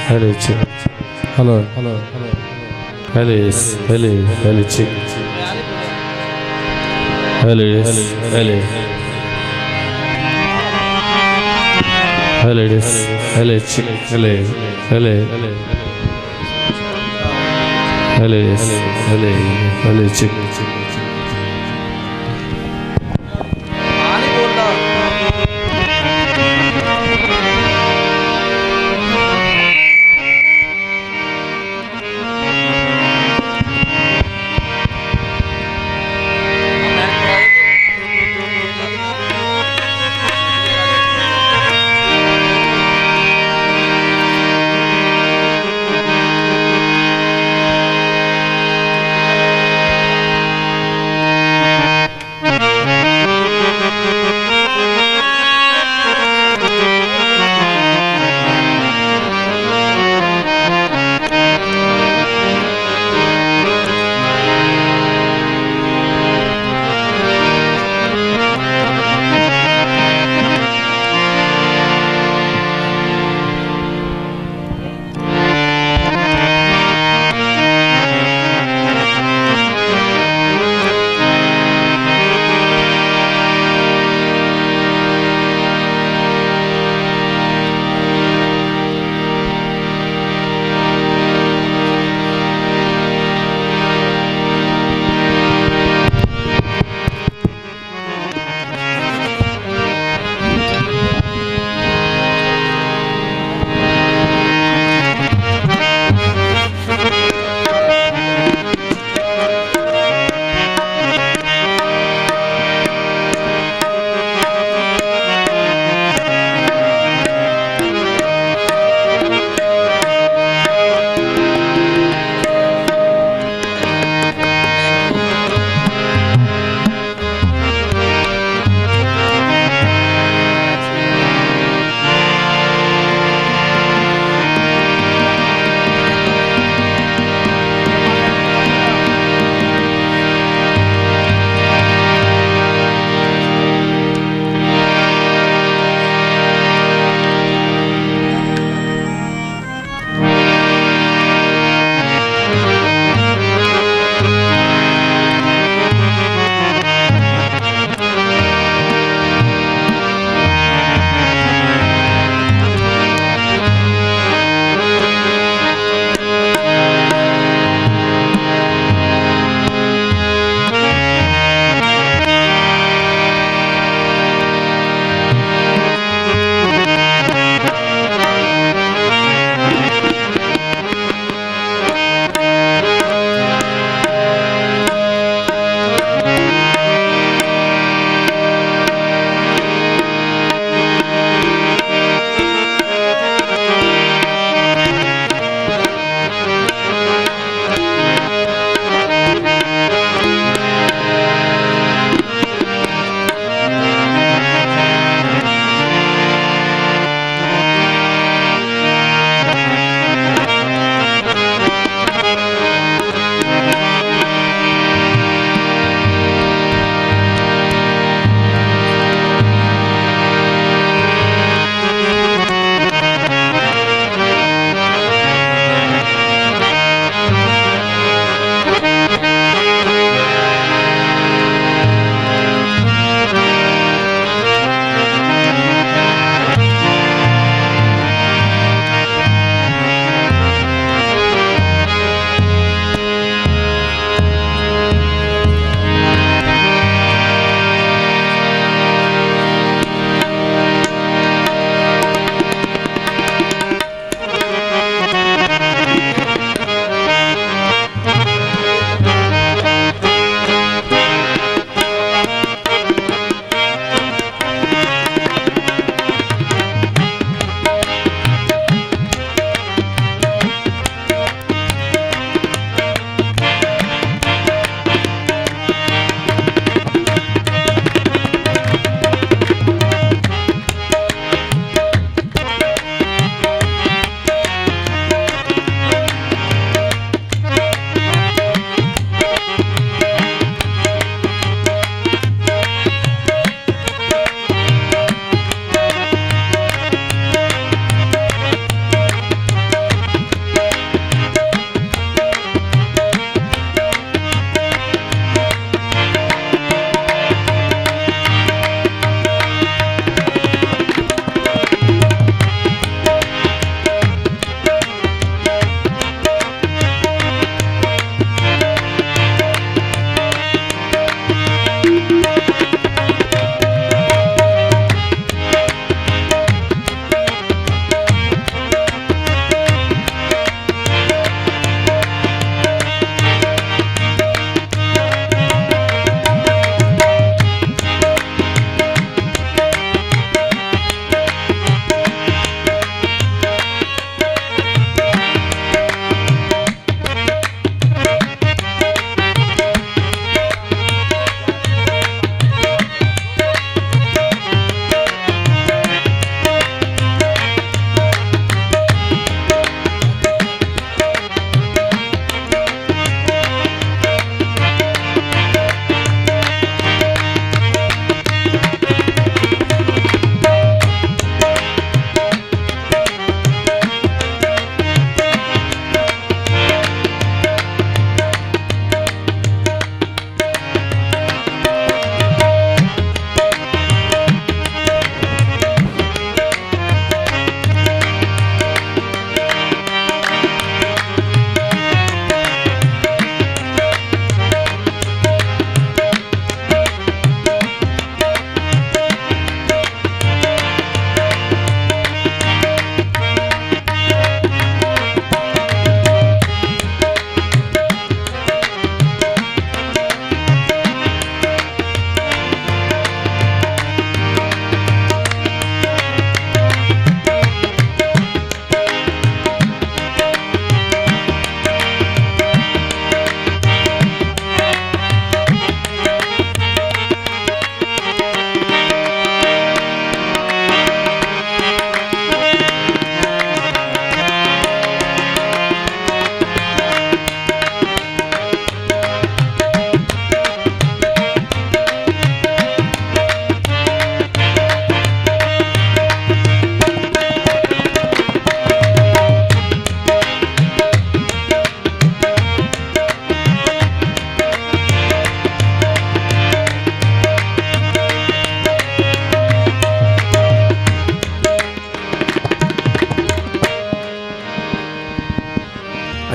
Hello, chick. Hello, hello, hello. Hello, yes. Hello, hello, chick. Hello, yes. Hello. Hello, yes. Hello, chick. Hello, hello. Hello, yes. Hello, hello, chick.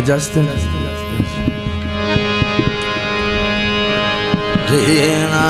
इजाजत देना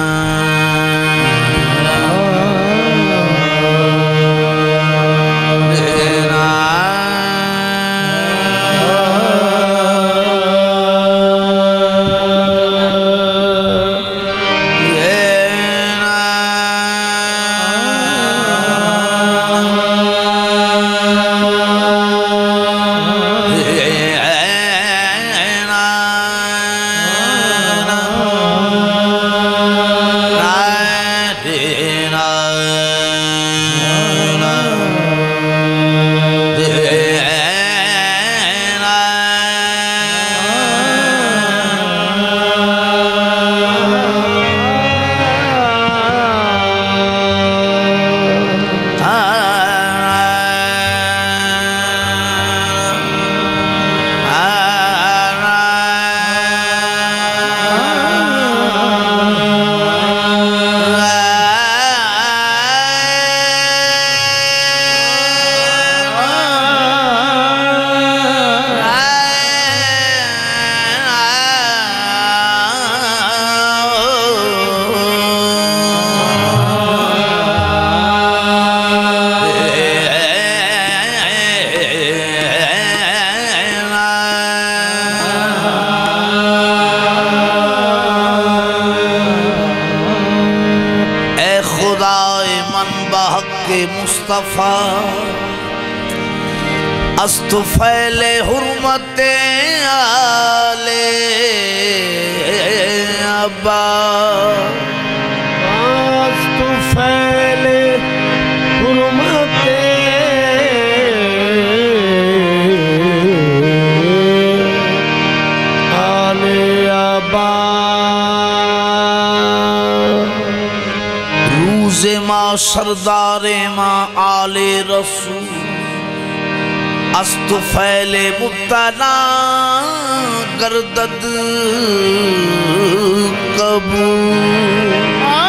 मुस्तफा अस्तुफैले हुर्मते आले अब्बा अस्तुफैले हुर्मते आले अब्बा रूज़े माँ सरदारे माँ आले रसूल अस्तुफैले मुब्तला गर्दद कबूल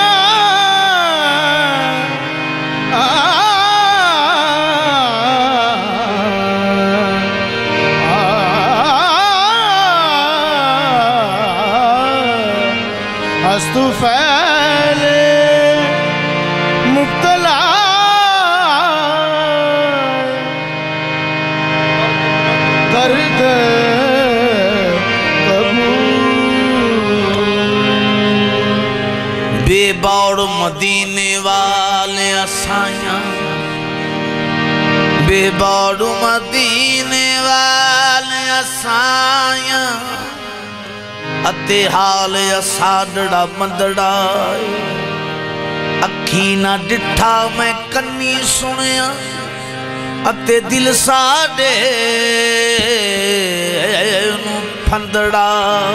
अस्तुफैले मुब्तला गर्द बेबाड़ मदीने वाले असाया बेबाड़ मदीने वाले असाया अते हाल असाडड़ा मंदड़ा अखी ना डिठा मैं कन्नी सुनिया अते दिल साडे नू फंदड़ा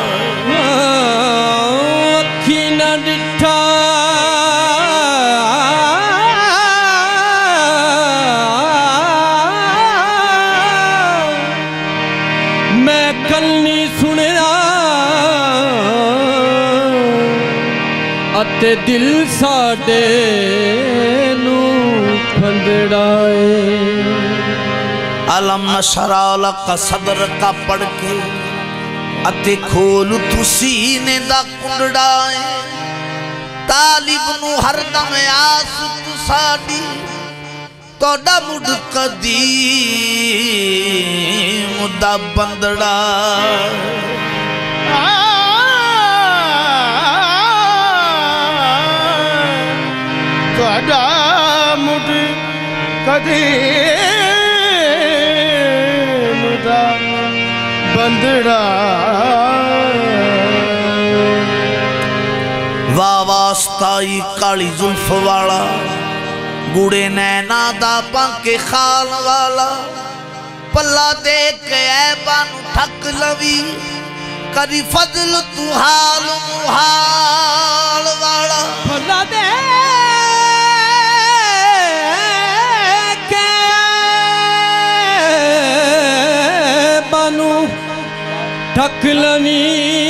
अखी ना डिठा मैं कन्नी सुनिया अते दिल साडे नू फंदड़ाए अलम नशरा लका सदर का पढ़ के अते खोल तू सीने दा कुंडड़ाए तालिब नू हरदम आस तू साडी तोड़ा मुड़ कदीम दा बंदड़ा तोड़ा मुड़ कदीम दा बंदड़ा वाह वास्ताई काली जुल्फ वाला गुड़े नैना दा बांके खाल वाला पल्ला देख के ऐबा नू ठक लवी करी फजल तू हाल मुहाल वाला पल्ला दे के ऐबा नू ठक लवी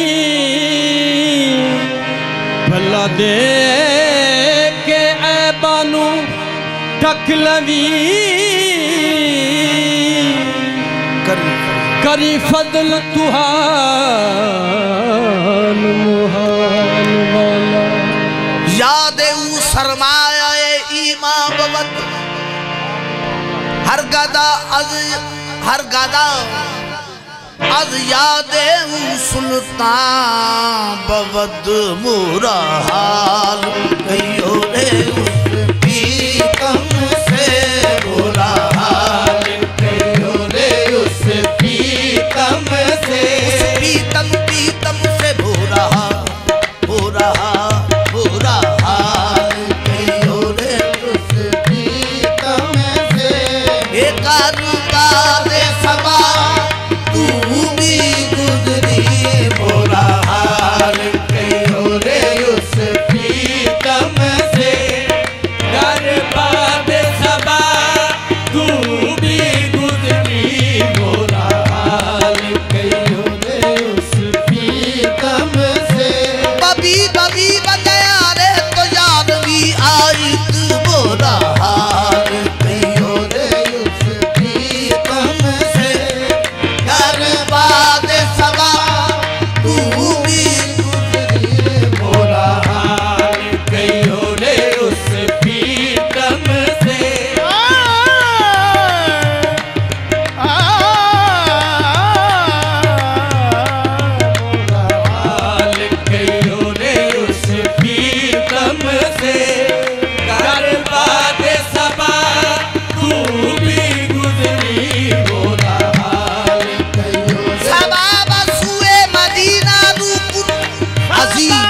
पल्ला दे के ऐबा नू ठक लवी करी फजल तुहान मुहान वाला याद ऊ सरमाया ईमा बवत हर गदा आज याद ऊ सुल्तान बवत मुरा हाल कहियो रे उस पीतम से बुरा हाल कहियो रे उस पीतम से पीतम से बुरा हाल कहियो रे उस पीतम से एक दे सबा तू भी गुजरी बुरा हाल कहियो रे उस पीतम से दरबार सबा तू भी गुजरी बुरा हाल कहियो रे उस पीतम से बबी बजाया रे तो याद भी आई तू बुरा हाल कहियो रे उस पीतम से दरबार सबा तू भी गुजरी बुरा हाल कहियो रे उस पीतम से हाल कहियो रे उस पीतम से दरबार सबा तू भी गुजरी बुरा हाल कहियो सबा बसुए मदीना रूकुन अजीज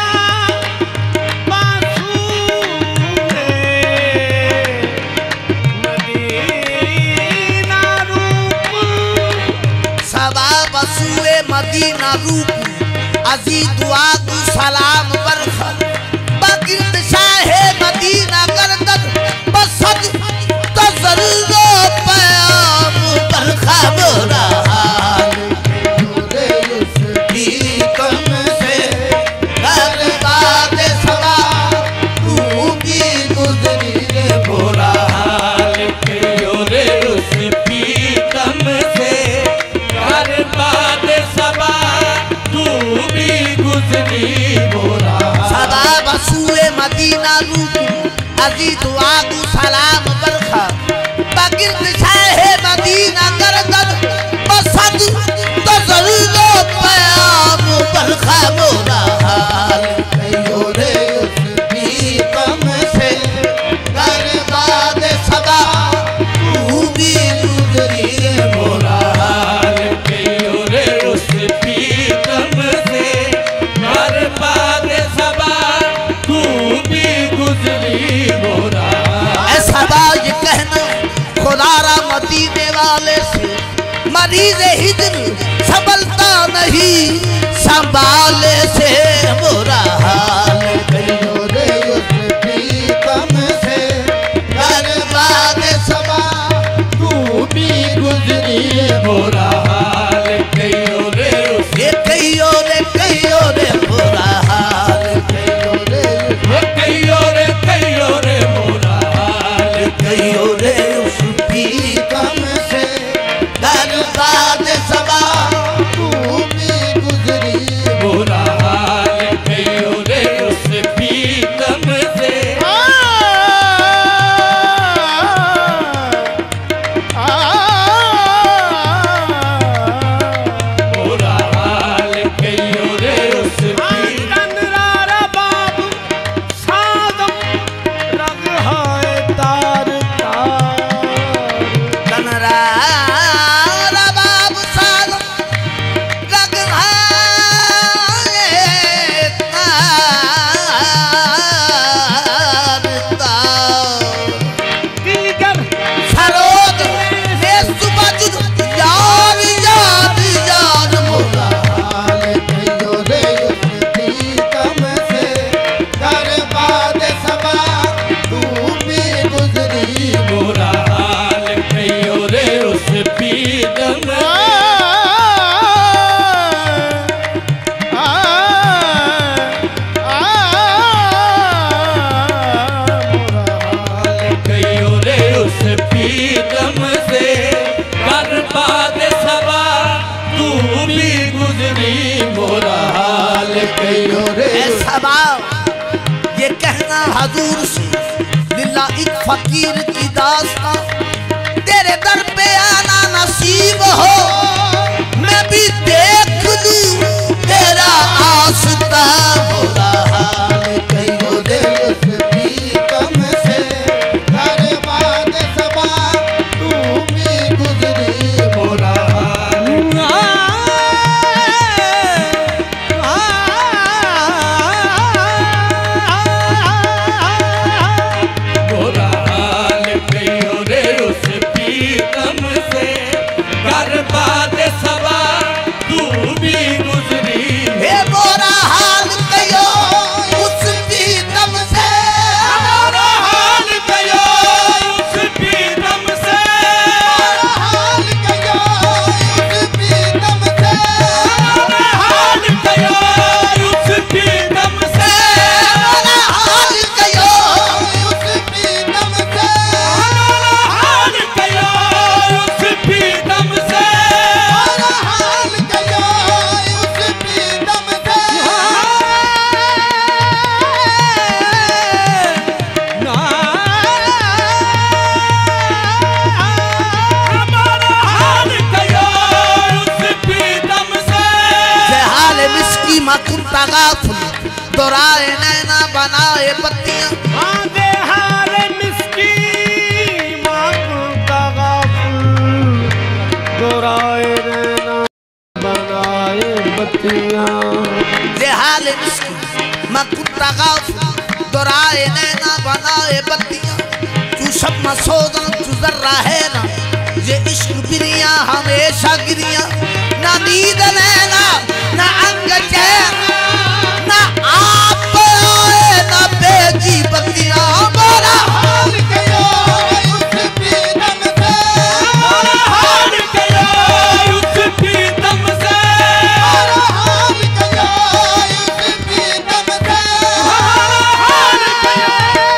सबा बसुए मदीना रूकुन अजीज दुआ दू सलाम बरखा बगिरद शाहे मदीना गर्दन बसद तजल्लो प्याम बरखा बुरा हाल रे उस पीतम से दरबार सबा तू भी गुजरी रे बुरा हाल कहियो रे उस पीतम से दरबार सबा तू भी गुजरी बुरा सदा बसुए मदीना रूकू अजी दुआ दू सलाम बरखा बगिरद शाहे मदीना गर्दन बसद तजल्लो प्याम बरखा बुरा हाल कहियो रे उस पीतम से दरबार सबा तू भी गुजरी रे बुरा हाल कहियो रे उस पीतम से दरबार सबा तू भी गुजरी बुरा सदा ये कहना खुदारा मदीने वाले से मरीज हिजर संभलता नहीं संभाले से बुरा हाल कहियो रे उस पीतम से दरबार सबा तू भी गुजरी बुरा हाल कहियो रे उस कहियो रे बुरा हाल कहियो रे बुरा हाल कहियो रे उस पीतम से दरबार सबा तू भी गुजरी बुरा हाल कहियो रे उस पीतम से बुरा हाल कहियो रे उस तार तार दूर से लिल्ला एक फकीर की दास्तां, तेरे दर पे आना नसीब हो, मैं भी देख लूं तेरा आस्था। बुरा हाल कहियो दिल भी कम से, हर बात सबा तू भी गुजरी। बुरा दोराए नैना बनाए बत्तियां, दोराए नैना बनाए बत्तियां, हाल मिस्की मकुता गाफिल दोराए नैना बनाए बत्तियां। तू सब मसोदन तू जर्रा है ना, ये इश्क बिरिया हमेशा गिरिया, ना नींद नैना ना अंग चैन, ना आप आए ना बेजी बत्तियां। बोला हाल कयो उस प्रीतम से, बोला हाल कयो उस प्रीतम से, बोला हाल कयो उस प्रीतम से, बोला हाल कयो।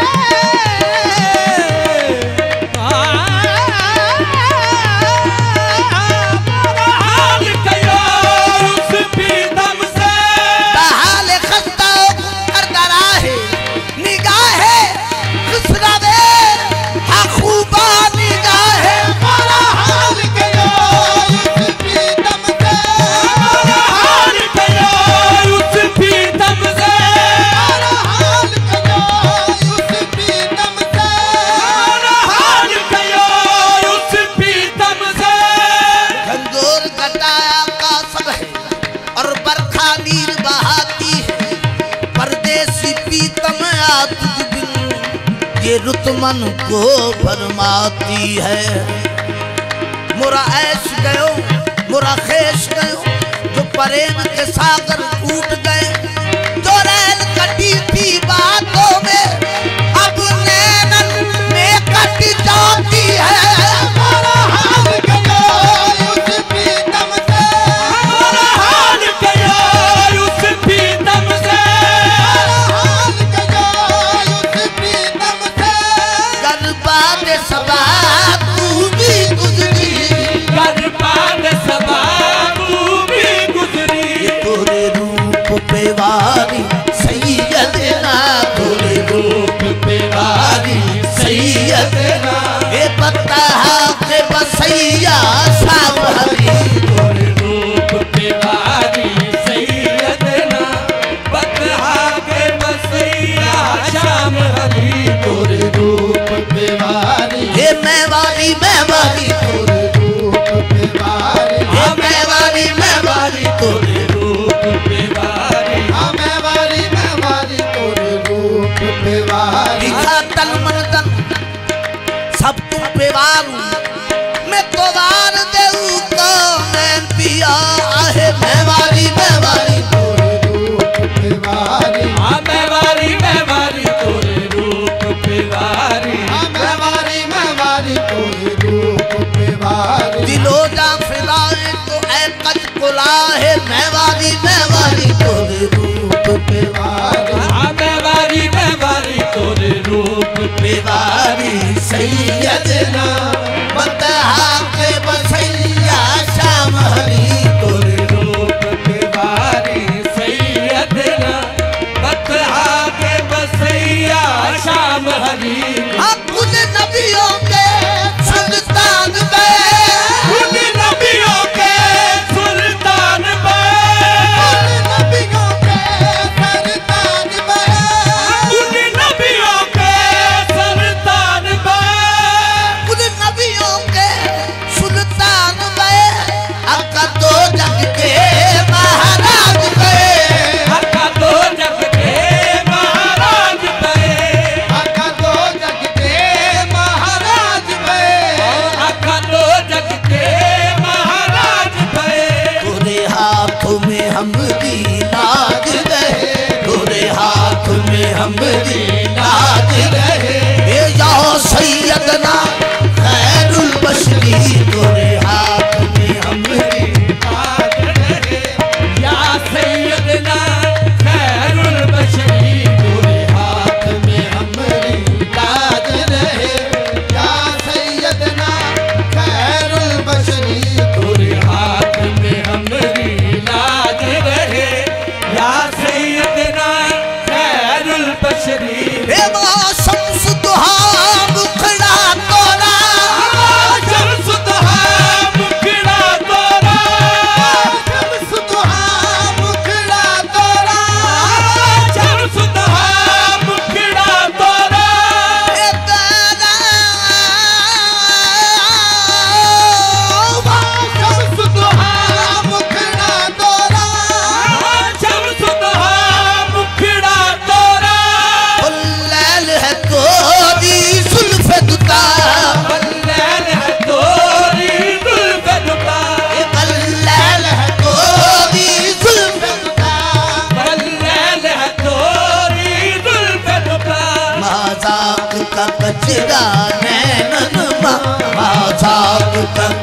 ये रुत मन को फरमाती है, मोरा ऐश गयो मोरा खेश गयो, जो प्रेम के सागर टूट गए, जो रैन कटी थी बातों में अब नैनन में कट जाती है। मोरा हाल गयो उस प्रीतम से, मोरा हाल गयो उस प्रीतम से, सबा तू भी गुजरी, बर्बाद सबा तू भी गुजरी। तोरे रूप पे वारी सैयदना, तोरे रूप पे वारी सैयदना, ये पता के बसैया शाम हरी। तोरे रूप पे वारी सैयदना, पता के बसैया शाम हरी। तोरे रूप पे वारी मैं वाली तोरे रूप पे वारी, मैं वाली तोरे रूप पे वारी, मैं वाली तोरे रूप पे वारी। दिखा तन मन तन सब तुम पे वारू, मैं तो वार देऊ को मैं पिया है। मैं वाली तोरे रूप पे वारी, मैं वाली तोरे रूप पे वारी, दिलो जा फिलाए तो ऐ कच कुला है। मैं वाली तोरे रूप पे वारी, मैं वाली तोरे रूप पे वारी। सैयदना बता के बसैया शाम हरी, तोरे रूप पे वारी। सैयदना बता के बसैया शाम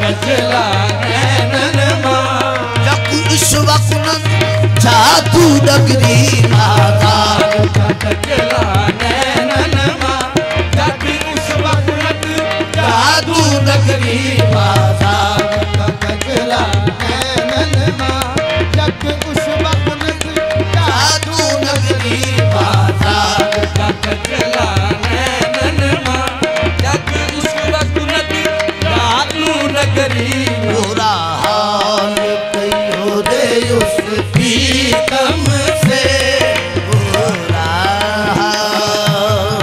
कचला नैनन मां जग इस वक्त जादू नगरी माता कचला नैनन मां जग उस वक्त जादू नगरी माता कचला नैनन मां जग उस वक्त जादू नगरी माता कचला नैनन मां जग उस वक्त जादू नगरी बुरा हाल कहो दे उसकी कम से बुरा हाल।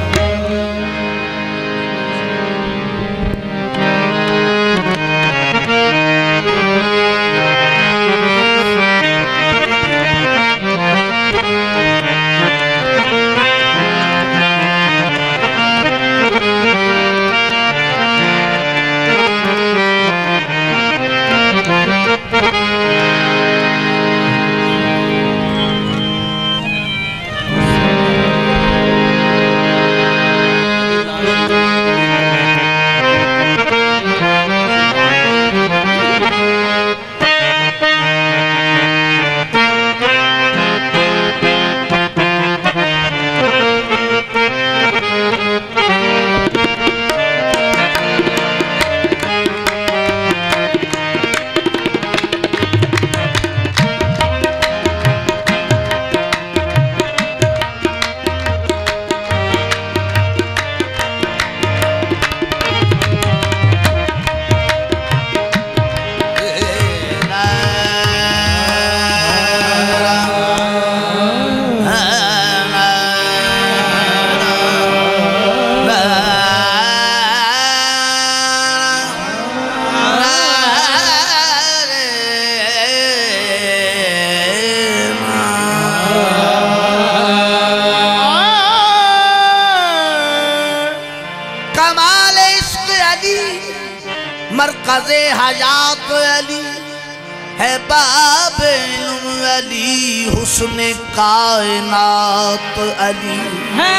मरकज़े हयात अली है बाब इल्म अली हुस्न कायनात अली है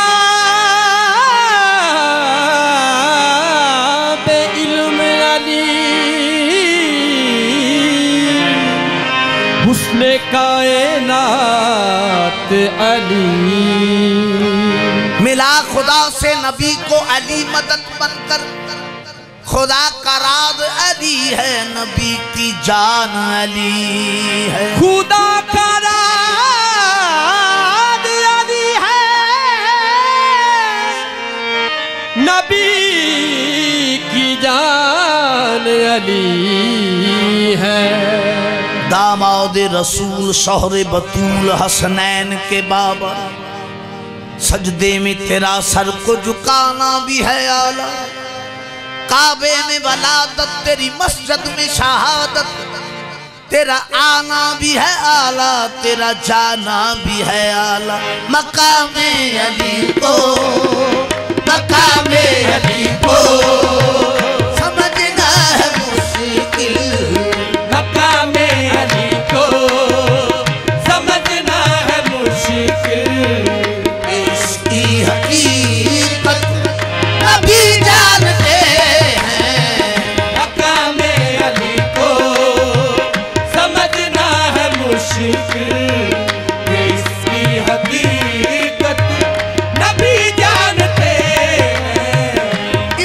बाब इल्म अली हुस्न कायनात अली मिला खुदा से नबी को अली मदद बनकर खुदा का राज अली है नबी की जान अली है खुदा का राज अली है नबी की जान अली है दामाद रसूल शौहर बतूल हसनैन के बाबा सजदे में तेरा सर को झुकाना भी है आला काबे में वलादत तेरी मस्जिद में शहादत तेरा आना भी है आला तेरा जाना भी है आला मकामे अली को मकामे अली को समझना है मुश्किल मकामे अली को समझना है मुश्किल इसकी हकीकत नबी जानते इसकी हकीकत नबी जानते हैं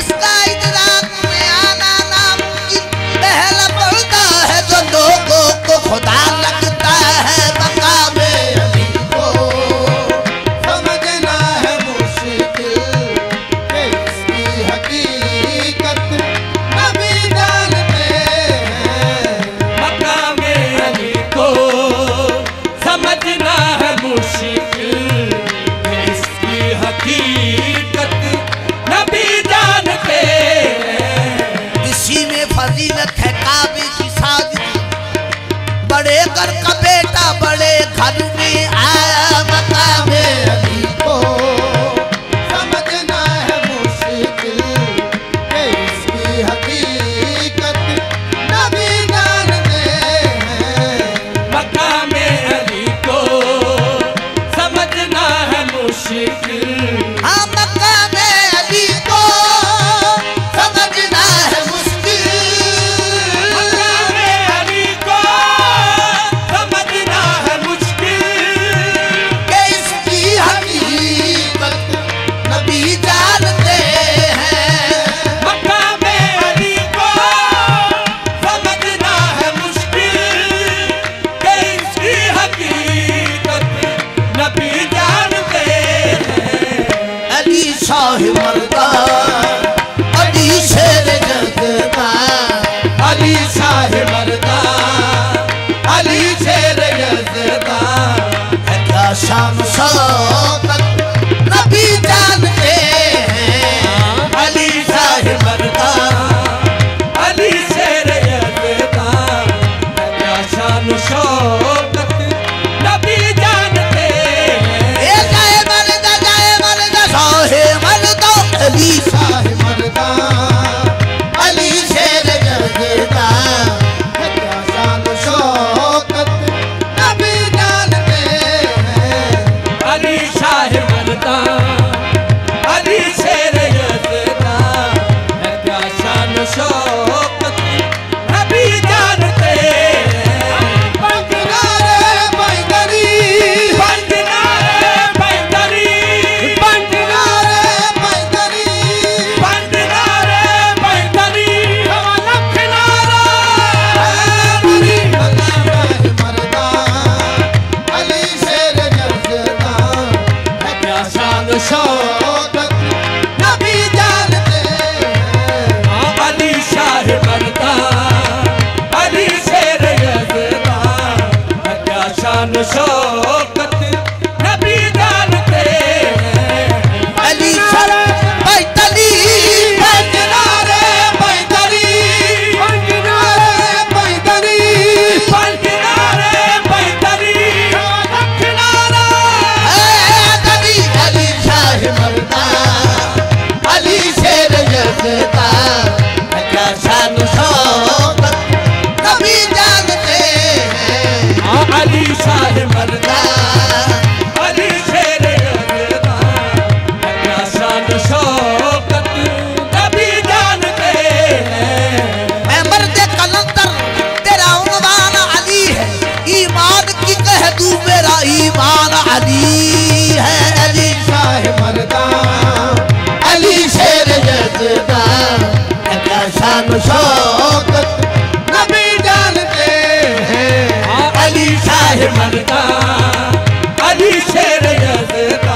शौकत नबी जानते हैं। अली शाह मर्दा अली शेर यज़दा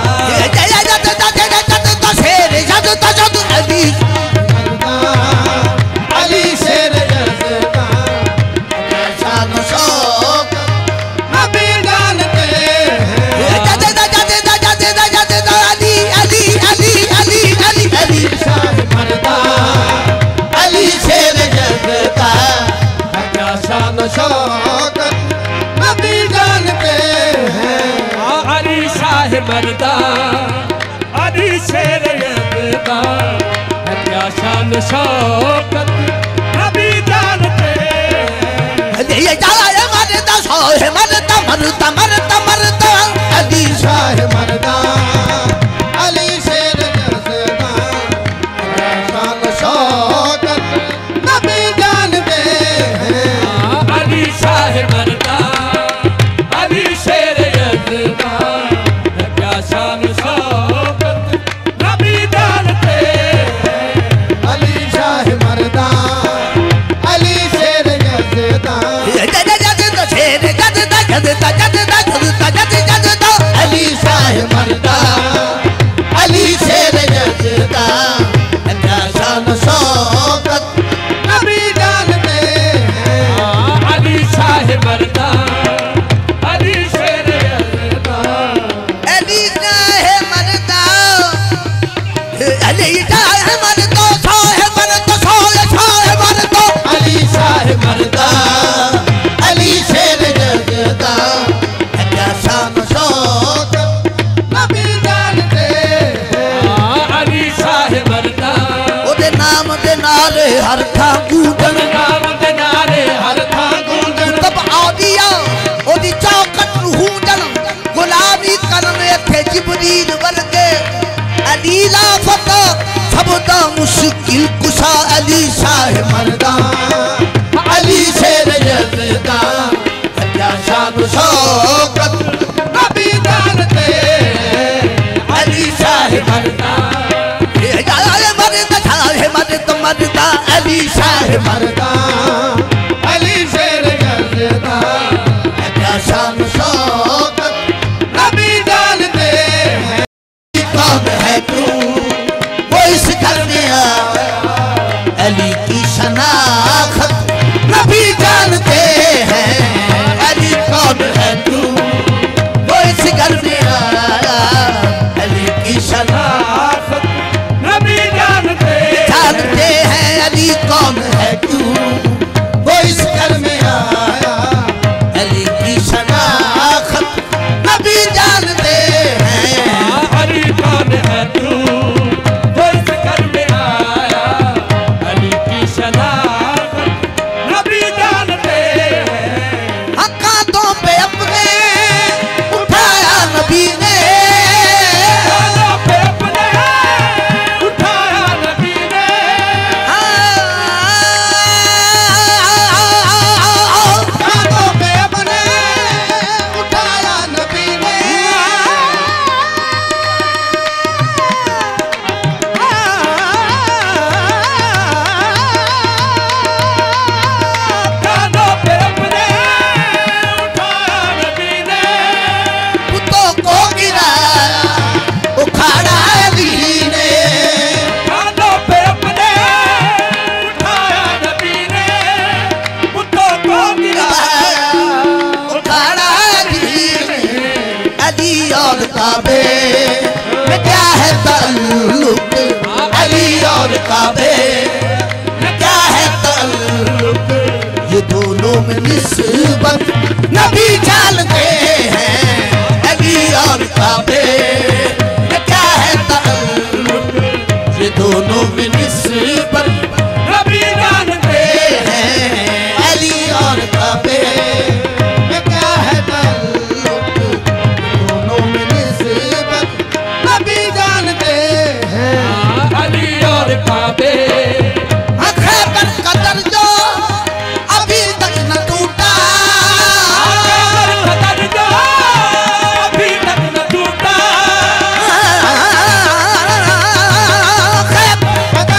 शेर यज़दा अली अली शेर यज़दा शान शौकत नबी जानते हैं। अली शाह मर्दा अली शेर यज़दा क्या शान शौकत नबी जानते हैं। अली शाह मर्दा अली शेर यज़दा क्या शान शौकत नबी जानते हैं। अली शाह मर्दा अली शेर यज़दा क्या शान शौकत नबी जानते हैं। अली शाह मर्दा अली शेर यज़दा क्या शान शौकत नबी जानते हैं। अली शाह मर्दा अली शेर यज़दा अली शाह मर्दा अली शेर यज़दा क्या शान शौकत नबी जानते हैं। अली शाह मर्दा अली शेर यज़दा अली शाह मर्दा अली शाह मर्दा अली शाह मर्दा अली शेर यज़दा क्या शान शौकत नबी जानते हैं। अली शाह मर्दा ओदे नाम दे नारे हर थां गूंजण नाम दे नारे हर थां गूंजण तब आदिया ओदी चौकट हूंजण गुलामी करन थे जिबरील वर्गे अली ला फता सबदा मुश्किल कुशा अली शाह मर्दा अली शेर यज़दा क्या शान शौकत नबी जानते हैं। अली शाह मर्दा मर्दा अली शाह मर्दा अली शेर यज़दा क्या शान शौकत नबी जानते हैं। कौन है तू वो इस घर में आया अली की शनाख्त नबी जानते हैं। अली कौन है तू वो इस घर में आया अली की शनाख्त नबी जानते जानते हैं। अली कौन है तू वो इस घर में आया अली की शनाख्त नबी जानते हैं। अली कौन है तू वो इस घर में आया अली की शनाख्त नबी जानते हैं। कांधों पे अपने उठाया नबी ने कांधों पे अपने उठाया नबी ने कांधों पे अपने उठाया नबी ने कांधों पे अपने उठाया नबी ने पुतों को गिराया उखाड़ा अली ने कांधों पे अपने उठाया नबी ने पुतों को गिराया उखाड़ा अली ने अली और काबे में क्या है ताल्लुक अली और काबे में क्या है ताल्लुक ये दोनों में निस्बत नबी जानते हैं। अली और काबे में क्या है ताल्लुक ये दोनों में निस्बत नबी जानते हैं। अली और काबे में क्या है ताल्लुक दोनों में निस्बत नबी जानते हैं। अली और काबे खैबर का दर्जा अभी तक न टूटा अभी तक न टूटा खैबर का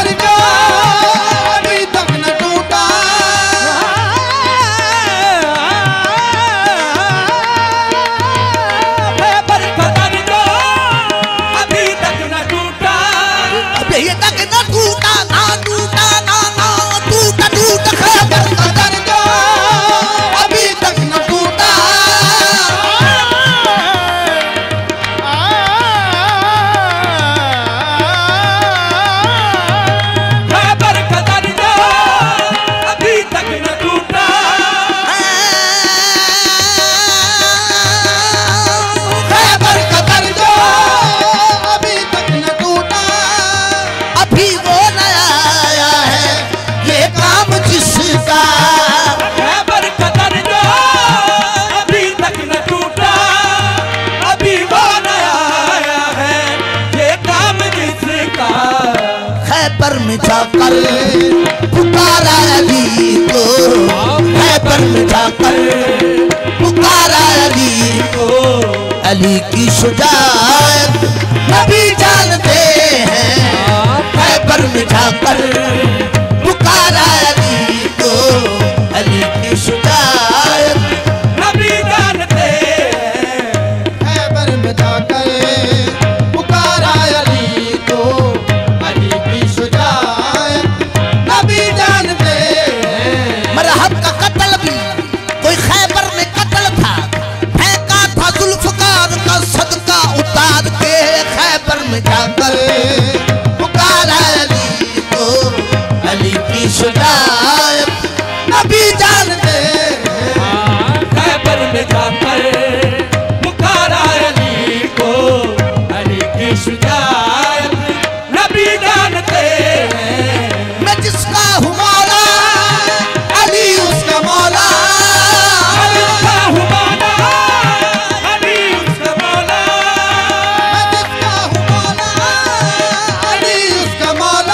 जाकर पुकारा अली को, खैबर में जाकर पुकारा अली को। अली की शुजाअत नबी जानते हैं, खैबर में जाकर पुकारा अली को। अली की शुजाअत नबी जानते हैं, खैबर में जाकर पुकारा अली को। अली की शुजाअत नबी जानते हैं। मरहब का कत्ल भी कोई खैबर में कत्ल था, फेंका था जुल्फकार का सदका उतार के। खैबर में जाकर पुकारा अली को। अली की शुजाअत नबी जानते हैं, खैबर में जाकर पुकारा अली को। अली की शुजाअत नबी जानते हैं। मैं जिसका हूँ मौला अली उसका मौला। अली उसका हुमाना, अली उसका मौला। मैं जिसका हूँ मौला, अली उसका मौला।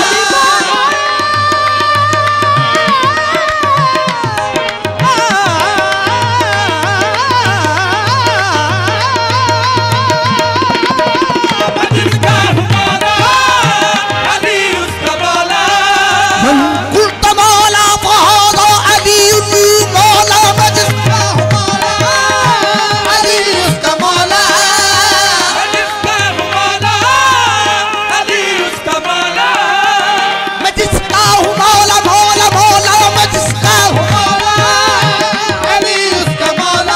जिसका हुमाना, अली उसका मौला। कुल्त मौला फहादा अली मौला। मैं जिसका हूँ मौला अली उसका मौला। जिसका हुमाना, अली उसका मौला। मैं जिसका हूँ मौला मौला मौला। मैं जिसका हूँ मौला अली उसका मौला।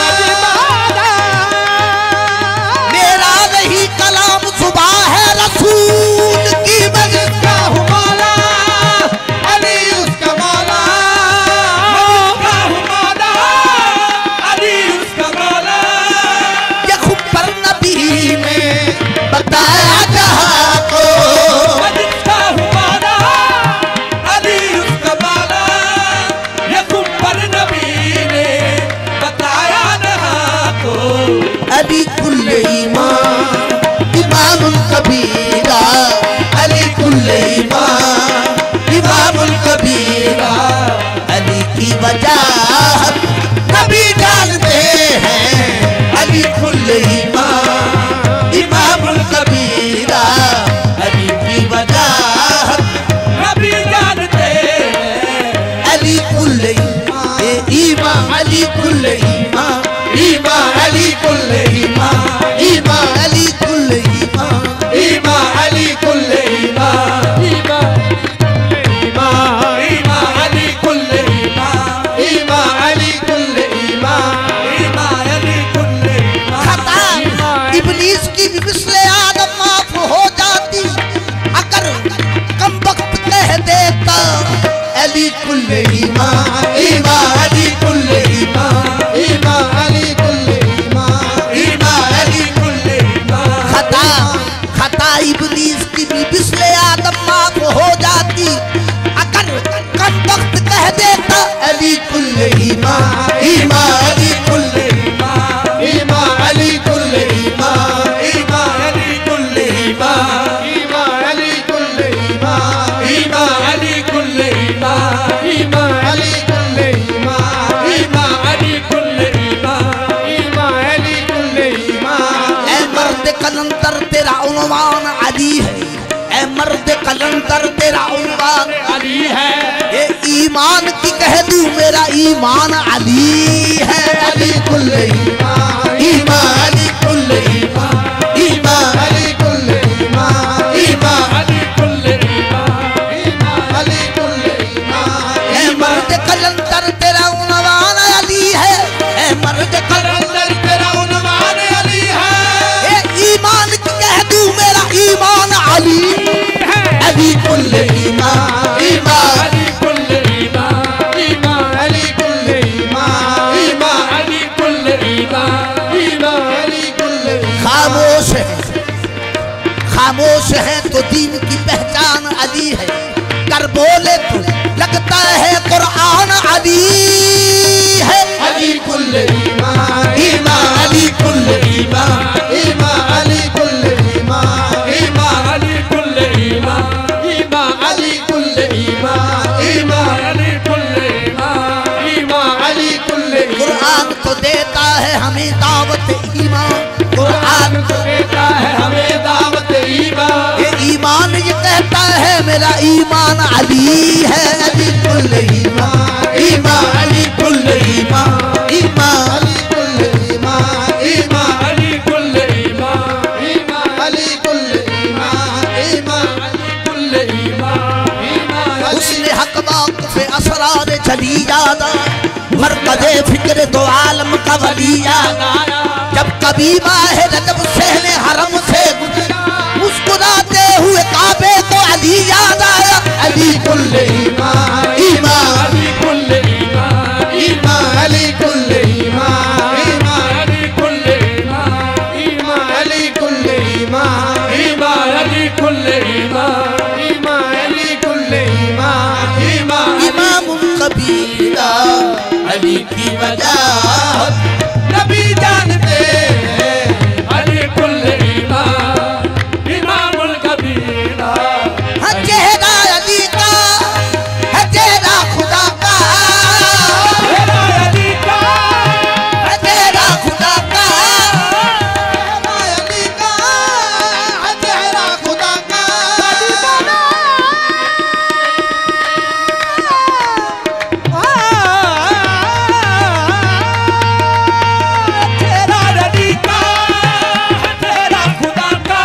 मेरा नहीं कलाम सुबह है रसूल की। मैं जिसका हूँ मौला अली उसका मौला। जिसका हुमाना, अली उसका मौला। ये खुबर नबी में बताया जहाँ को। जिसका हुमाना, अली उसका मौला। ये कुंवर नबी ने बताया जहाँ को। अली कुल्ले ईमान इमामुल कबीरा। अली कुल्ले ईमान इमामुल कबीरा। अली की वजाहत नबी जानते हैं, अली कुल्ले ईमान इमामुल कबीरा। अली की वजाहत नबी जानते हैं। अली कुल्ले ईमान अली कुल्ले ईमान ईमान अली कुल्ले ईमान ईमान अली कुल्ले ईमान इमाम अली कुल्ले इमाम। इमाम अली कुल्ले इमाम। इमाम अली कुल्ले इमाम। इमाम अली कुल्ले इमाम। खता इब्लीस की भी मिसले आदम माफ हो जाती अगर कम वक्त कह देता। अली कुल्ले ईमान ईमान अली कुल्ले ईमान इमाम अली कुल्ले इमाम। ईमान अली कुल्ले इमाम। खता खता इब्लीस की भी मिसले आदम माफ हो जाती अगर कम वक्त कह देता। अली कुल्ले ईमान ईमान अली कुल्ले इमाम। इमाम अली कुल्ले इमाम। इमाम अली कुल्ले इमाम। इमाम अली कुल्ले इमाम। इमाम अली कुल्ले इमाम। इमाम अली कुल्ले इमाम। इमाम अली कुल्ले इमाम। इमाम अली कुल्ले इमाम। ऐ मर्द कलंदर तेरा उन्वान अली है। ऐ मर्द कलंदर तेरा उन्वान अली है। ये ईमान की कह दूं मेरा ईमान अली है। अली कुल्ले इमाम। ईमान अली कुल्ले ईमान ईमान अली कुल्ले इमाम। ईमान अली कुल्ले इमाम। इमाम अली कुल्ले इमाम। ऐ मर्द कलंदर तेरा उन्वान अली है। ऐ मर्द कलंदर तेरा उन्वान अली है। ये ईमान की कह दूं मेरा ईमान अली अली कुल्ले ईमान ईमान अली कुल्ले इमाम। इमाम अली कुल्ले इमाम। इमाम अली कुल्ले इमाम। इमाम अली कुल्ले इमाम। खामोश है तो दीन की पहचान अली है। कर बोले तो लगता है कुरान अली है। अली कुल्ले इमाम। ईमान अली कुल्ले ईमान इमाम अली कुल्ले इमाम। इमाम अली कुल्ले इमाम। इमाम अली ईमान ईमान अली कुल्ले ईमान ईमान अली कुल्ले कुरान तो देता है हमें दावत ईमान, कुरान तो देता है हमें दावत ईमान। ये ईमान ये कहता है मेरा ईमान अली है। अली कुल्ले ईमान ईमान अली कुल्ले ईमान ईमान अली कुल्ले ईमान ईमान अली कुल्ले ईमान ईमान अली कुल्ले ईमान ईमान अली कुल्ले ईमान ईमान उसने हक वाक़िफ़ असरार चली यादा, मरकज़े फिक्र दो आलम का वली यादा। जब कभी बाहर जब सहने हरम से गुजरा, मुस्कुराते हुए काबे को अली याद आया। अली कुल्ले ईमान ईमान अली कुल्ले ईमान ईमान अली कुल्ले ईमान ईमान अली कुल्ले ईमान ईमान अली कुल्ले ईमान ईमान अली कुल्ले ईमान ईमान अली कुल्ले ईमान ईमान इमामुल कबीरा अली की वजाहत नबी जानते हैं अली कुल्ले ईमान इमामुल कबीरा है चेहरा अली का, है चेहरा खुदा का, तेरा अली का है चेहरा खुदा का। अली का चेहरा खुदा का तेरा अली का तेरा खुदा का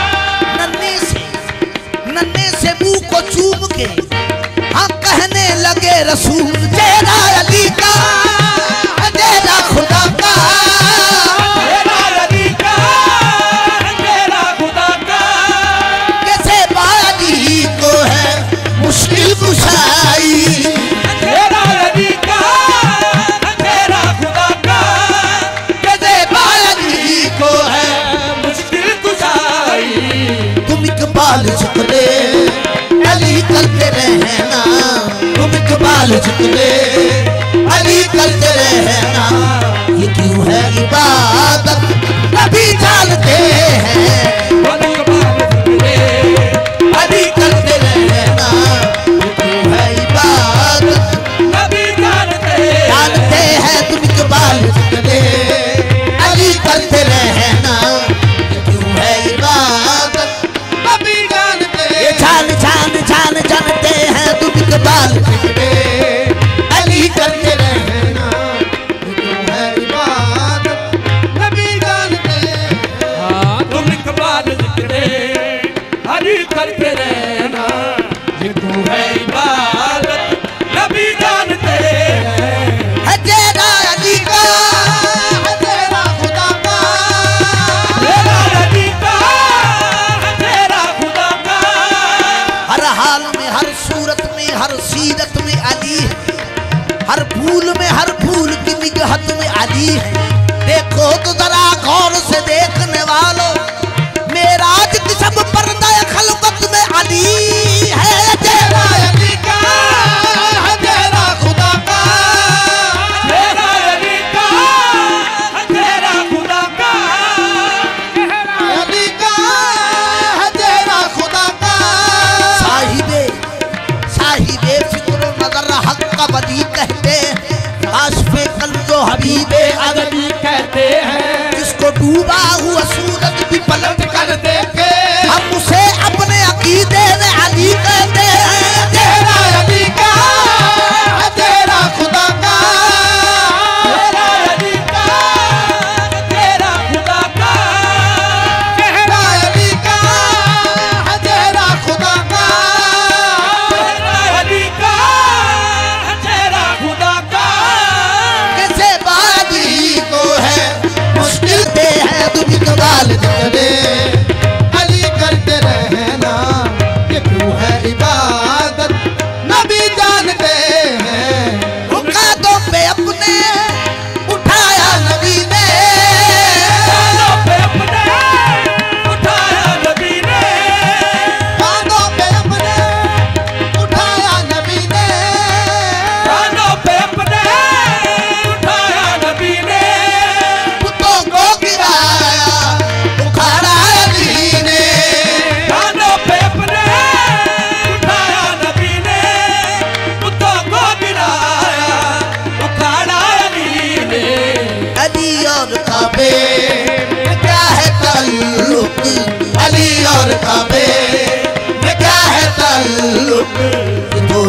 नन्हे से मुंह को चूम के हाँ कहने लगे रसूल, चेहरा अली का, है चेहरा खुदा का। तेरा अली का तेरा खुदा का कैसे बाली को है मुश्किल कुशाई, तेरा अली का तेरा खुदा का कैसे बाली को है मुश्किल कुशाई तुम इकबाल झुकले अली करते रहना, तुम इकबाल झुकले अली करते रहना। ये क्यों है इबादत नबी जानते हैं, अली कुल्ले अली करते रहना। ये क्यों है इबादत नबी जानते हैं, तुम इकबाल झुकले अली करते रहना। ये क्यों है इबादत नबी जानते ये जान जान जान जानते हैं, तुम इकबाल झुकले अली करते रहना। है इबादत नबी जानते हाँ तुम इकबाल जिक्रे हरी करते रहना ये तू है इबादत नबी जानते हैं है चेहरा अली का, तेरा खुदा का तेरा अली का तेरा खुदा का हर हाल में हर सूरत में हर सीरत में अली है, हर फूल में हर फूल की निगहत में अली है। देखो तो जरा गौर से देखने वालों, मेराज की सब पर्दा खलकत में अली है। चेहरा अली का तेरा खुदा का तेरा अली का तेरा खुदा का अली का तेरा खुदा का साहिबे साहिबे फिक्र नजर हक का वली कहते हैं, काशिफे कल्बो हबीबे अली कहते हैं जिसको डूबा हुआ सूरज भी पलट कर देखे, हम उसे अपने अकीदे में अली कहते हैं। तेरा अली का तेरा खुदा का तेरा अली का तेरा खुदा का तेरा अली का तेरा खुदा का तेरा अली का तेरा खुदा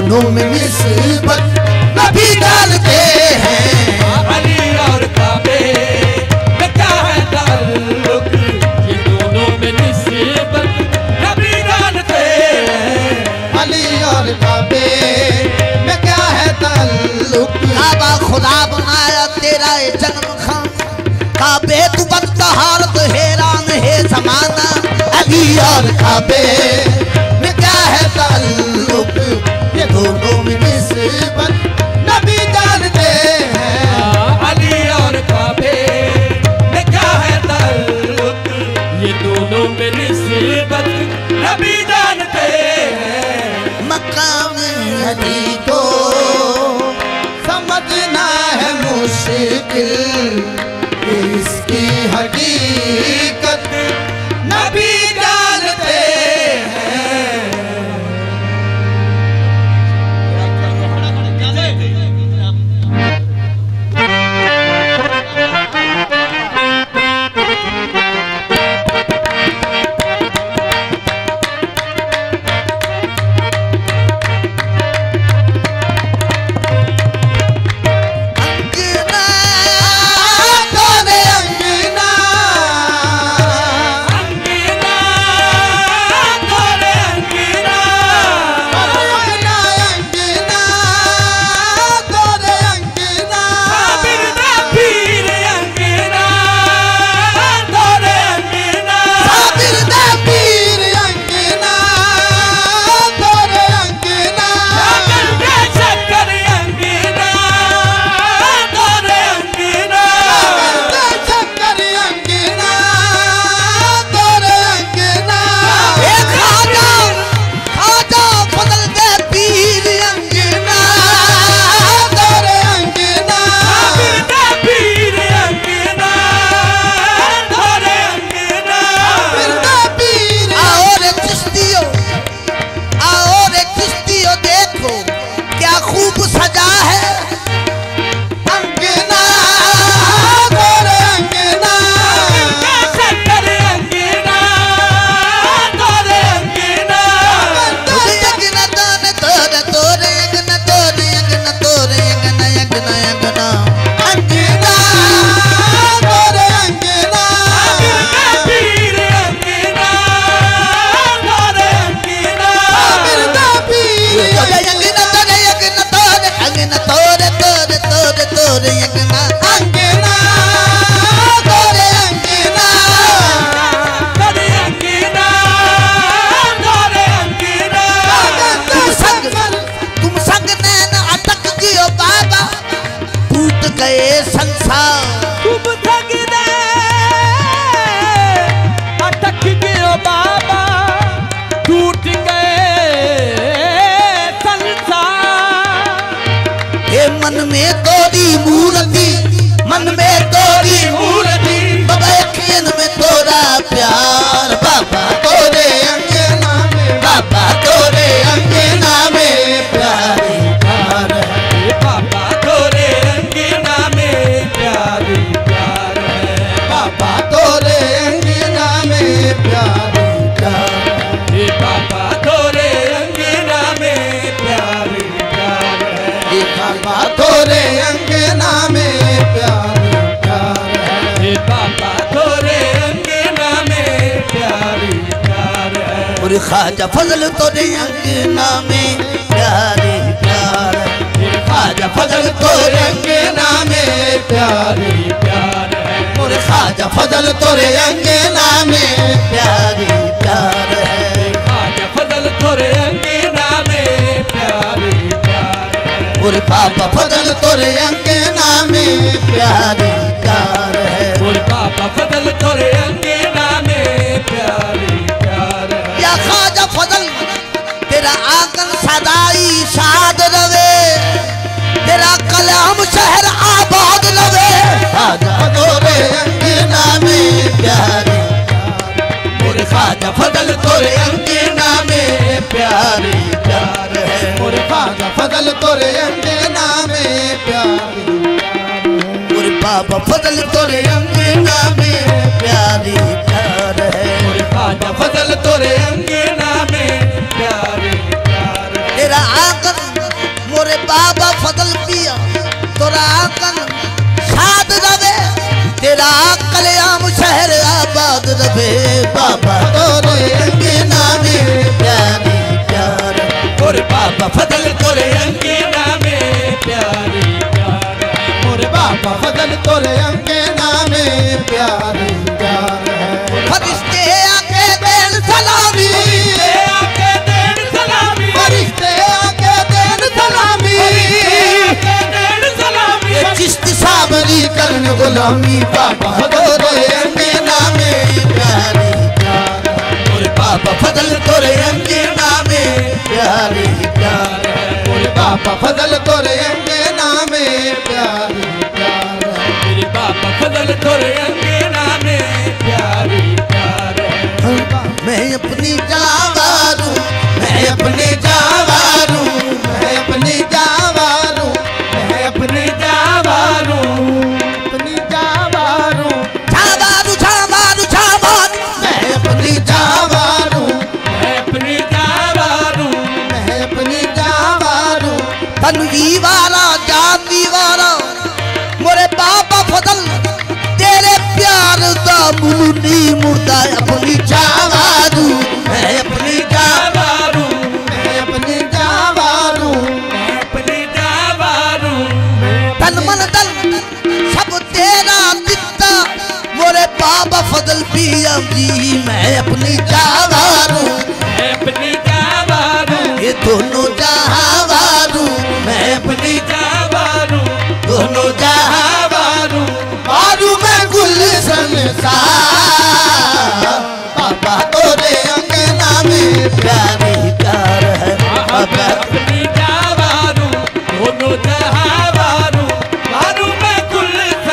दोनों में निस्बत नबी जानते हैं। अली और काबे में क्या है ताल्लुक, ये दोनों में निस्बत नबी जानते हैं। अली और काबे में क्या है ताल्लुक। काबा खुदा बनाया तेरा ये जन्म खान, काबे तू बनता हालत हैरान है जमाना। अली और काबे में क्या है ताल्लुक, ये दोनों में निस्बत नबी जानते हैं। अली और काबे में क्या है ताल्लुक, ये दोनों में निस्बत नबी जानते हैं। मकाम अली को समझना है मुश्किल, इसकी हकीकत नबी जानते हैं। ख्वाजा फजल तोरे अंगना में प्यारे प्यार, ख्वाजा फजल तोरे अंगना में प्यारे प्यार है। मोरे ख्वाजा फजल तोरे अंगना में प्यारे प्यार है। ख्वाजा फजल तोरे अंगना में प्यारे प्यार है। मोरे पापा फजल तोरे अंगना में प्यारे प्यार है। मोरे पापा फजल तोरे अंगना में प्यारे प्यार है। या ख्वाजा फजल तेरा आंगन सदाई शाद रवे, तेरा कलाम शहर आबाद रवे। ख्वाजा तोरे अंगना में प्यारे, मोरे ख्वाजा फजल तोरे अंगना में प्यारे प्यार है। मोरे ख्वाजा फजल तोरे अंगना में प्यारे, मोरे पापा फजल तोरे अंगना में प्यारे प्यार है। मोरे ख्वाजा फजल तोरे अंगना में प्यारे प्यार है। तेरा आंगन मोरे बाबा फजल पिया तोरा आकन शाद रवे तेरा कलयाम शहर आबाद रवे बाबा तोरे अंगना में प्यारी प्यार मोरे बाबा फजल तोरे अंगना में प्यारी प्यार मोरे बाबा फजल तोरे अंगना में प्यारी प्यार है फरिश्ते आके देन सलामी आके देन सलामी फरिश्ते आके देन सलामी देन सलामी ये चिश्ती साबरी करन गुलामी बाबा तोरे अंगना में प्यारी प्यार मोरे बाबा फजल तोरे अंगना में प्यारी प्यार मोरे बाबा फजल तोरे अंगना में प्यारी प्यार मेरे बाबा फजल तोरे अंगना में प्यारी प्यार मैं अपनी जावारू मैं अपनी जावारू मैं अपनी जावारू मैं अपने जावारू अपनी जावारू जावारू जावारू जावारू मैं अपनी जावारू मैं अपने जावारू मैं अपनी जावारू तनवी वाला जाती वाला मोरे बाबा फजल तेरे प्यार दा मुनी मुर्दा अपनी जावारू मैं अपनी जावारू मैं अपनी जावारू मैं अपने जावारू तन मन दल सब तेरा दिता मोरे बाबा फजल पिया जी मैं अपनी जावारू मैं अपने जावारू ये दोनों जहावारू मैं अपनी जावारू दोनों जहावारू मारू मैं गुलशन सा बाबा तोरे अंगना में प्यारी प्यार है बाबा अपनी जावारू दोनों जहावारू मारू मैं कुल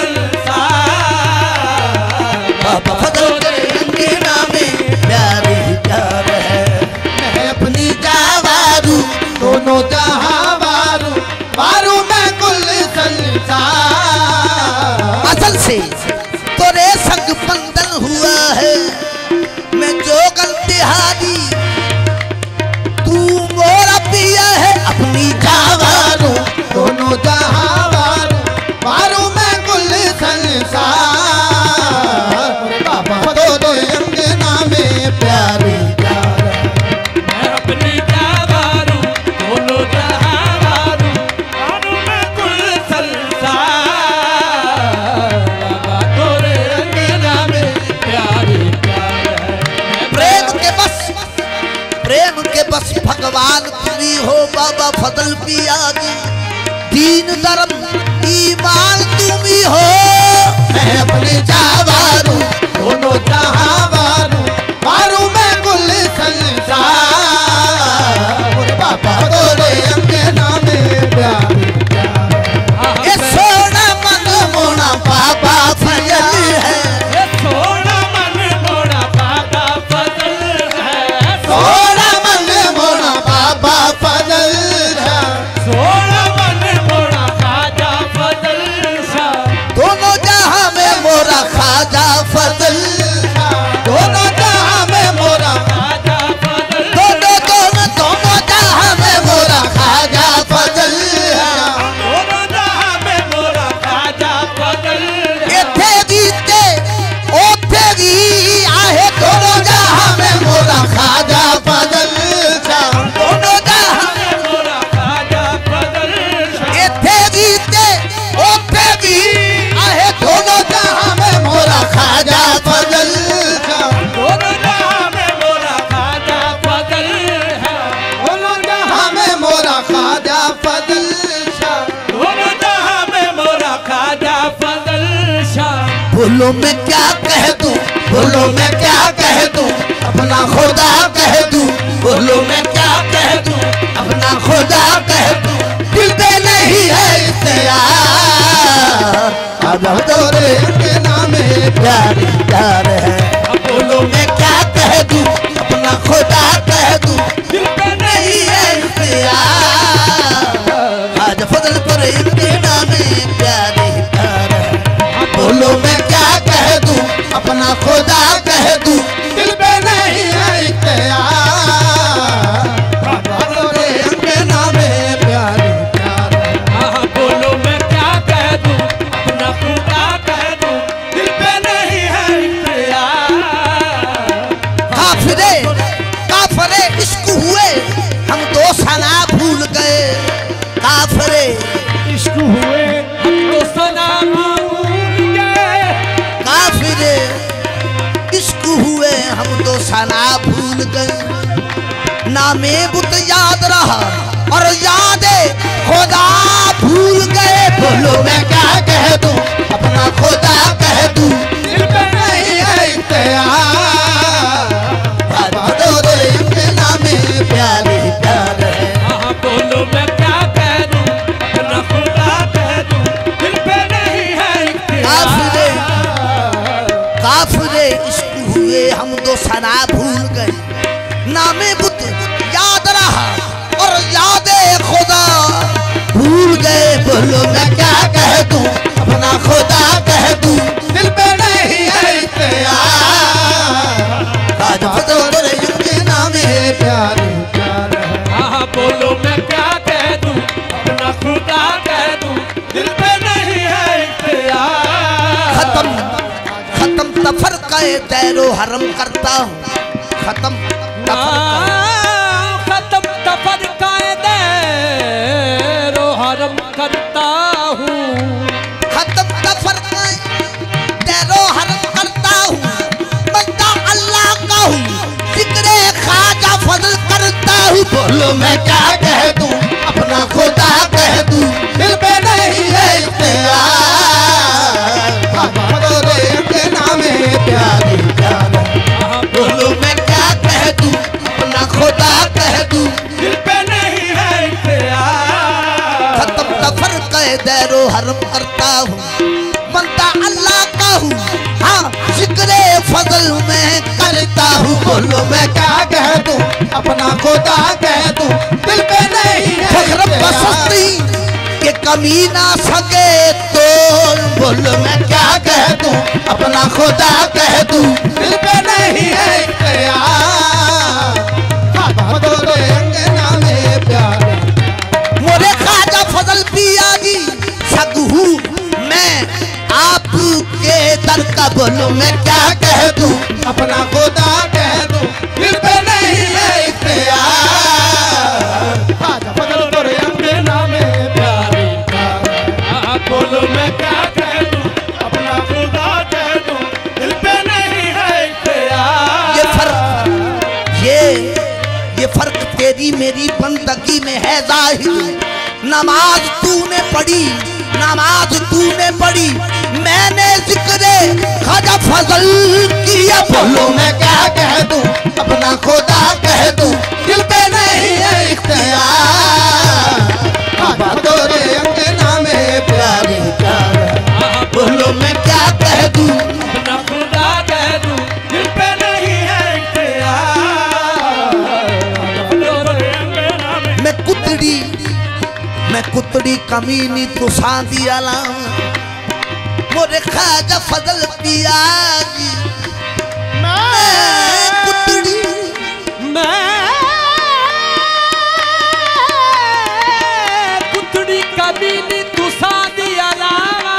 संसार बाबा फजल तेरे अंगना में प्यारी प्यार है मैं अपनी जावारू दोनों जहावारू मारू मैं गुलशन सा असल से तोरे संग बंधन हुआ है मैं जो गलती हारी तू मोरा पिया है अपनी जावारू दोनों जहावारू मारू मैं गुलशन सा बाबा तोरे अंगना में प्यारी प्यार मैं अपनी जावारू दोनों जहावारू मारू मैं कुल संसार बाबा तोरे अंगना में प्यारी प्यार है प्रेम के बस भगवान तुम्ही हो बाबा फजल पिया जी दीन धर्म ईमान तुम्ही हो मैं अपनी जावारू दोनों जहावारू मारू मैं गुलशन सा बाबा तोरे अंगना में प्यारी प्यार ये सोना मन मोना बाबा फजल है ये सोना मन मोड़ा बाबा फजल है सोना मन मोना बाबा फजल है सोना मन मोड़ा खाजा फजल शाह दोनों जहां में मोरा खाजा फजल दोनों जहां में मोरा खाजा फजल दोनों जहां में मोरा खाजा फजल दोनों जहां में मोरा खाजा फजल इथे बीते ओथे भी आहे दोनों जहां में मोरा खाजा फजल दोनों जहां में मोरा खाजा फजल इथे बीते ओथे भी आहे दोनों जहां में मोरा खाजा फजल दोनों जहां में मोरा खाजा फजल है दोनों जहां में मोरा खाजा फजल दोनों जहां में मोरा खाजा फजल शाह बोलो मैं क्या कह दूं बोलो मैं क्या कह दूं अपना खुदा कह दूं बोलो मैं क्या कह दूं अपना खुदा कह दूं दिल पे नहीं है इख्तियार अब तोरे अंगना में प्यारी प्यार है अब बोलो मैं क्या कह दूं अपना खुदा कह दूं दिल पे नहीं है इख्तियार आज फजल तोरे अंगना में प्यारी प्यार है बोलो मैं क्या कह दूं अपना खुदा कह दूं दिल पे नहीं है इख्तियार बाबा तोरे अंगना में प्यारी प्यार नामे बुत याद रहा और यादे खुदा भूल गए। बोलो मैं क्या कह दूं, अपना खुदा कह दूं, दिल पे नहीं है इख्तियार। नामे प्यार ही प्यार है। हाँ बोलो मैं क्या कह दूं, अपना खुदा कह दूं, दिल पे नहीं है काफिरे काफिरे इश्क हुए हम दो सना भूल गए। नामे बुत याद रहा और यादे खुदा भूल गए। बोलो मैं क्या कह दूं, अपना खुदा कह दूं, दिल पे नहीं है इख्तियार। आज बदल तेरे युग नामे प्यार ही प्यार है। हाँ बोलो मैं क्या कह दूं, अपना खुदा कह दूं, दिल पे नहीं है इख्तियार। खत्म खत्म तफरका दैरो हरम करता हूँ। खत्म खत्म तफरका दैरो हरम करता हूँ। खत्म तफरका दैरो हरम करता हूँ। बंदा अल्लाह का हूँ, जिक्रे ख्वाजा फजल करता हूँ। बोलो मैं क्या कह दूं, अपना खुदा कह दूं, दिल पे नहीं है इख्तियार। के नामे प्यार ही प्यार है। बोलो मैं क्या कह दूं, अपना खुदा कह दूं, दिल पे नहीं है इख्तियार। खत्म तफरका दैरो हरम करता हूँ। बंदा अल्लाह का हूँ, हाँ जिक्रे फजल में करता हूँ। बोलो मैं क्या कह दूं, अपना खुदा कह दूं, दिल पे नहीं है फख्र बसती के कमी ना सके तो। बोलो मैं क्या कह दूं, अपना खुदा कह दूं, दिल पे नहीं है इख्तियार। नामे प्यार मोरे ख्वाजा फजल पिया जी सगहू मैं आपके दर का। बोलो मैं क्या कह दूं, अपना खुदा कह दूं, दिल पे नहीं है इख्तियार। नामे प्यार ही प्यार है। हाँ बोलो मैं क्या कह दूं, अपना खुदा कह दूं, दिल पे नहीं है इख्तियार। ये फर्क तेरी मेरी बंदगी में है जाहिर। नमाज तूने पढ़ी, नमाज तूने पढ़ी, मैंने जिक्रे ख्वाजा फजल किया। बोलो मैं क्या कह दूं, अपना खुदा कह दूं, दिल पे नहीं है इख्तियार। नामे प्यार ही प्यार है। बोलो मैं क्या कह दूं, अपना खुदा कह दूं, दिल पे नहीं है इख्तियार। मैं कुतड़ी कमीनी तो सांदी आला मोरे ख्वाजा फजल पिया जी। मैं कुतड़ी कमीनी तू सादी अलावा।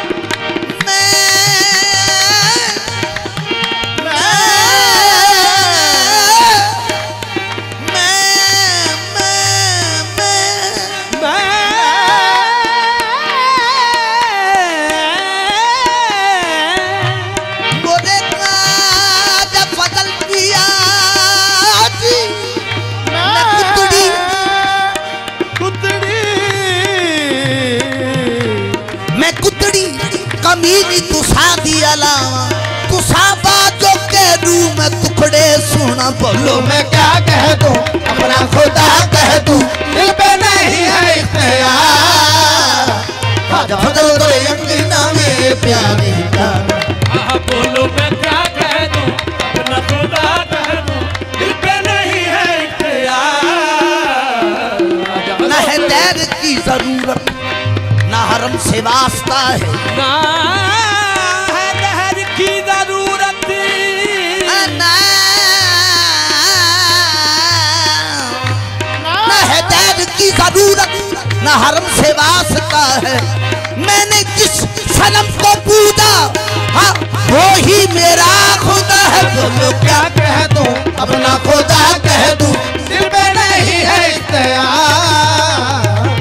कमीनी तुसा दी अलावा तुसा बाजो के रूह में टुकड़े सुना। बोलो मैं क्या कह दूं, अपना खुदा कह दूं, दिल पे नहीं है इख्तियार। बदल दो नामे प्यार ही प्यार। बोलो मैं क्या कह दूं, अपना खुदा कह दूं, दिल पे नहीं है इख्तियार। न है दैर की जरूरत, ना हरम से वास्ता है, ना है दहर की जरूरत, ना है दैर की जरूरत, ना हरम से वास्ता है। मैंने जिस सनम को पूजा, हाँ वो ही मेरा खुदा है। बोलो क्या कह दूं, अपना खुदा कह दूं, दिल पे नहीं है इख्तियार।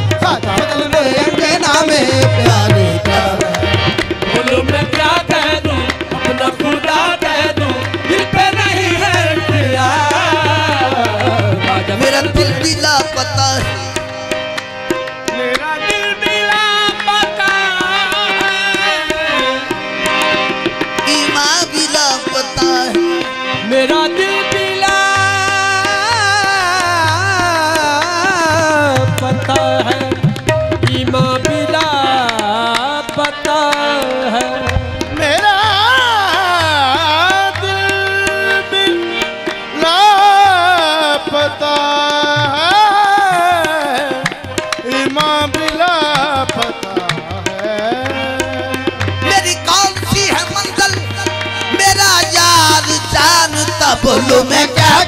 नामे प्यार ही प्यार है। बोलो मैं क्या कह दूं, अपना खुदा कह दूं, दिल पे नहीं है इख्तियार। पता है, ईमान बिला पता है। मेरा दिल भी लापता है, ईमान भी लापता है। मेरी कौन सी है मंजिल, मेरा यार जानता, बोलो मैं क्या